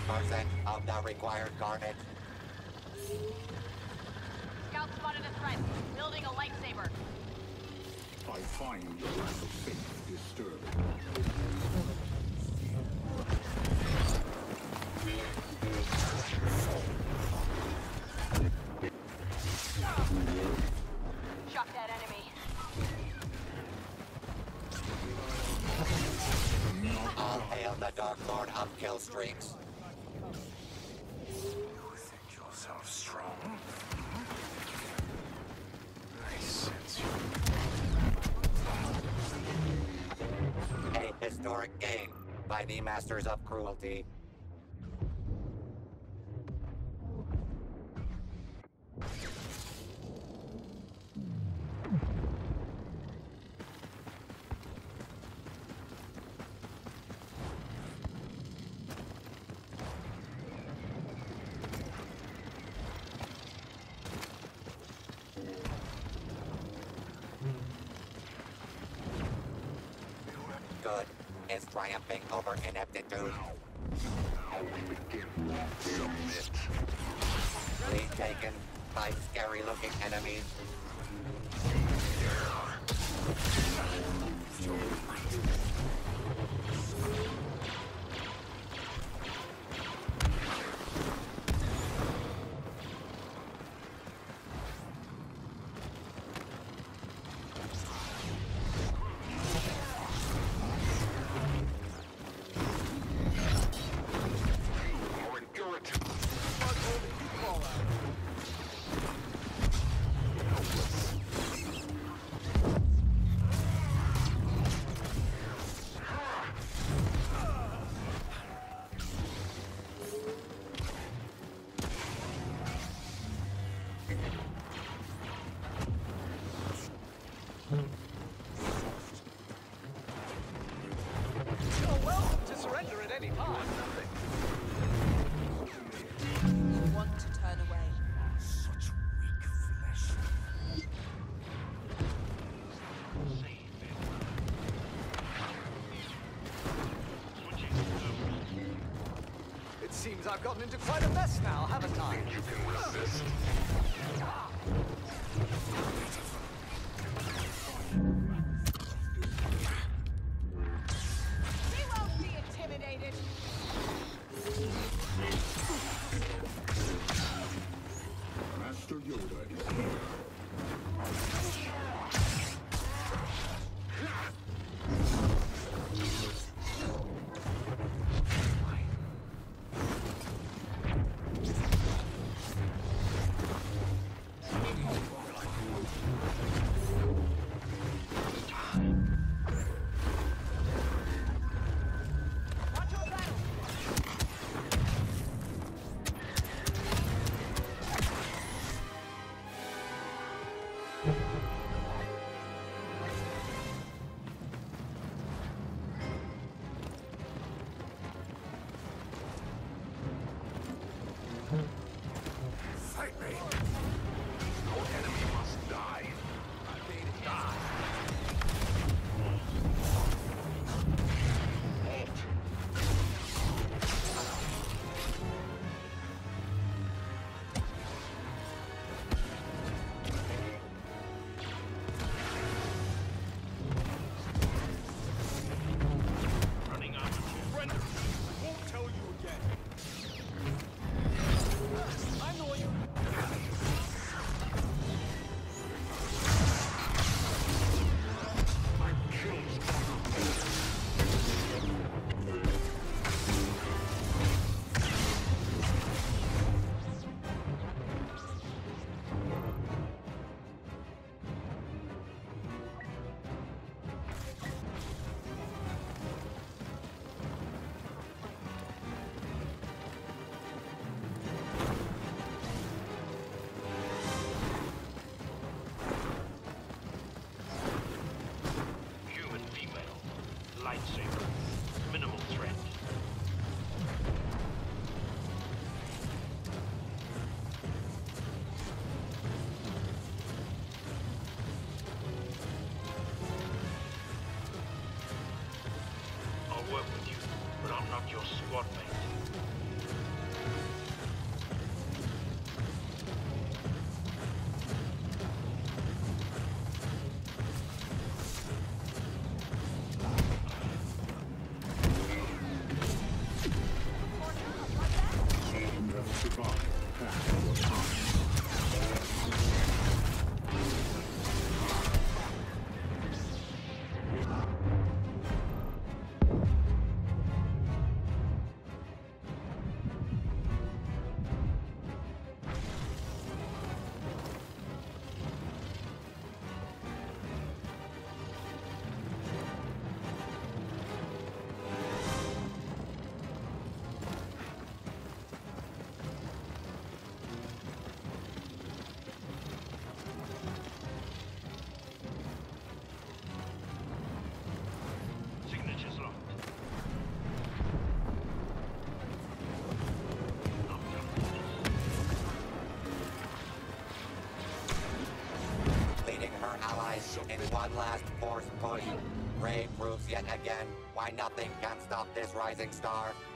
50% of the required carnage. Scout spotted a threat. Building a lightsaber. I find your lack of faith disturbing. Shock that enemy. All hail the Dark Lord of kill streaks. You think yourself strong? I sense you. A historic game by the Masters of Cruelty. Good is triumphing over ineptitude. How we begin. Submit. Lead taken by scary-looking enemies. Or endure it. You're welcome to surrender at any time. Want to turn away. Such weak flesh. It seems I've gotten into quite a mess now, haven't I? You can resist. We won't be intimidated. Master Yoda is here. Watch your battle. Fight me. Our enemy must die. Die. Running out of surrender. I won't tell you again. I'm the one you... our allies in one last force push. Ray proves yet again why nothing can stop this rising star.